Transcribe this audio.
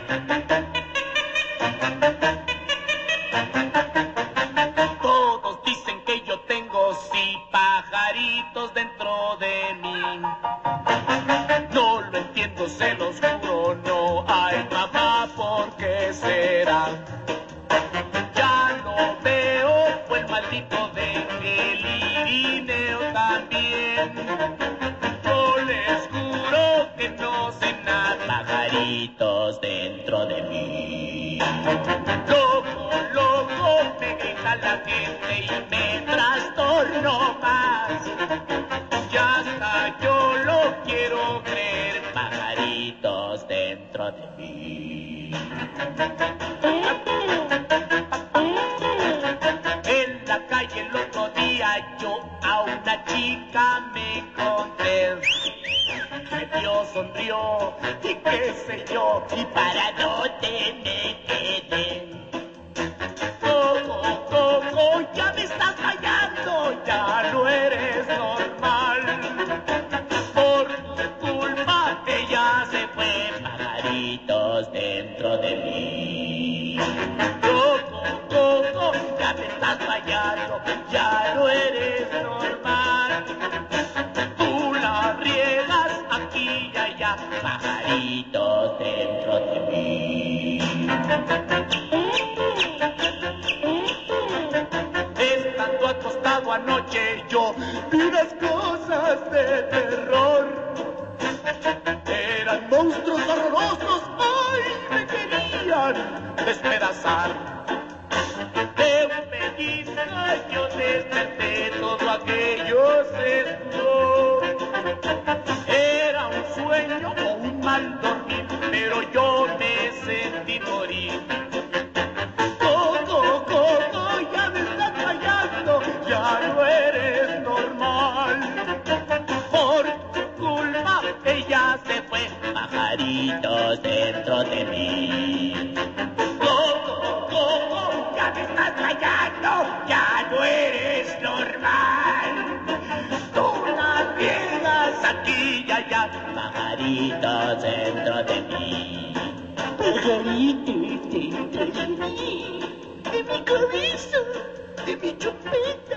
Todos dicen que yo tengo sí pajaritos dentro de mí. No lo entiendo, se los juro, no hay mamá, ¿por qué será? Ya no veo, fue el maldito de el irineo también. Yo les juro que no sé nada, pajaritos dentro de mí. Loco, loco, me grita la gente y me trastorno más. Ya hasta yo lo quiero creer, pajaritos dentro de mí. En la calle el otro día yo a una chica me encontré. Me vio, sonrió y qué sé yo, y para dónde me quedé. Coco, ya me estás fallando, ya no eres normal. Por tu culpa ella se fue, pajaritos dentro de mí. Coco, ya me estás fallando, ya no eres normal. Tú la riegas aquí y allá, pajaritos dentro de mí. Estando acostado anoche yo vi unas cosas de terror. Eran monstruos horrorosos, ¡ay! Me querían despedazar. De un pellizco yo desperté, todo aquello se esfumó. Era un sueño o un mal dormir, pero yo me sentí morir. Coco, ya me estás fallando, ya no eres normal. Por tu culpa ella se fue, pajaritos dentro de mí. Coco, ya me estás fallando, ya no eres normal. Tú la riegas aquí y allá, pajaritos dentro de mí. Pajaritos dentro de mí, de mi cabeza, de mi chupeta.